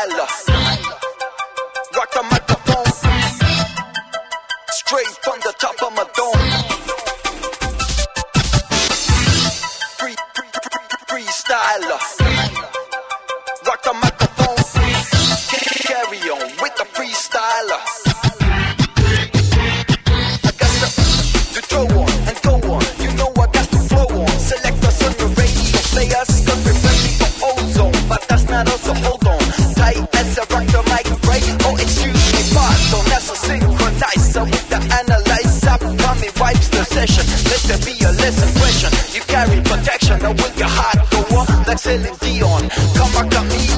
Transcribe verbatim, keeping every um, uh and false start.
freestyler. Rock the microphone, straight from the top of my dome. Free, free, free, freestyler. Rock the microphone, carry on with the freestyler. I got to, to throw on and go on. You know I got to flow on. Select us on the radio players, cause we're ready for ozone. But that's not us, so hold on. Tight as a rock the mic break. Oh, excuse me, pardon. That's a synchronizer with the analyzer. Mommy wipes the session. Let there be a lesson question. You carry protection, or will your heart go on like Celine Dion? Come back at me.